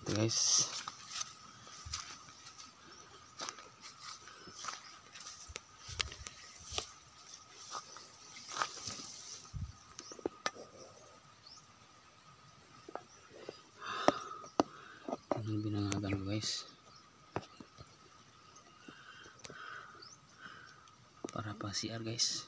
Ito guys. Ang binangagan ko guys. Para pa CR guys.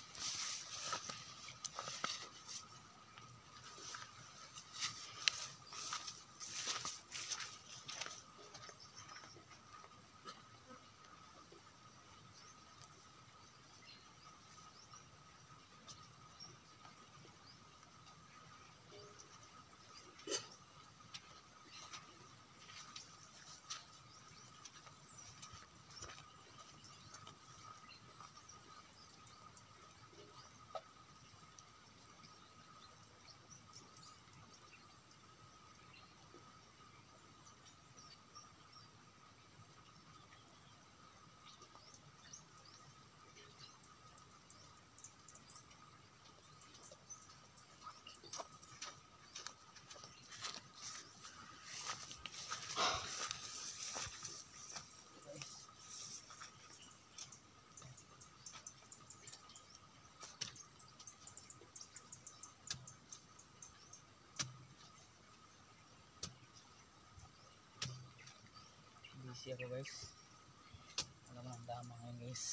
Busy ako guys. Alam mo ang dama ngayon guys.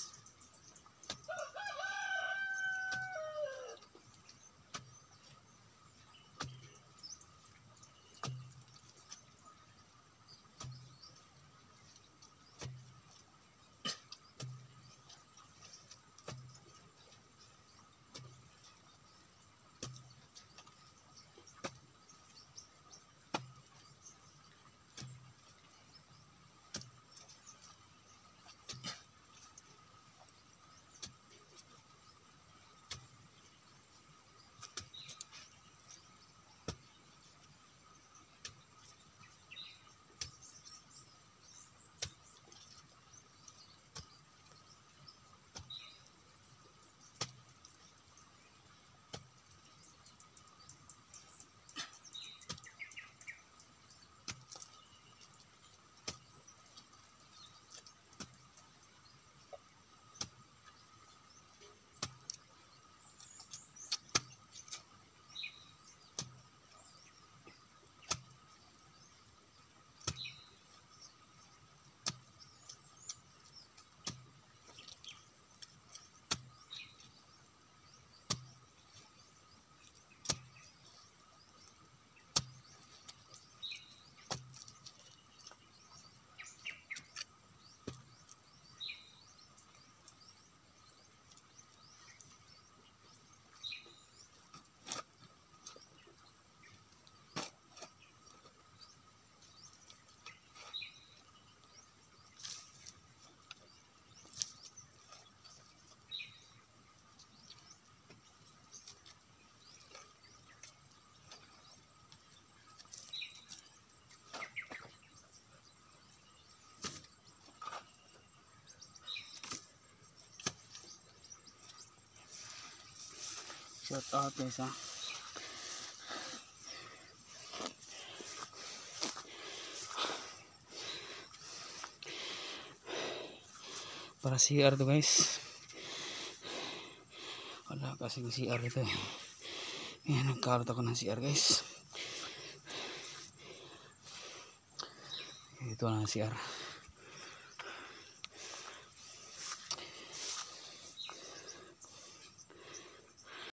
Shout out guys ha. Para CR to guys. Wala kasing CR ito eh. Ayan, nagkarot ako ng CR guys. Ito na ang CR.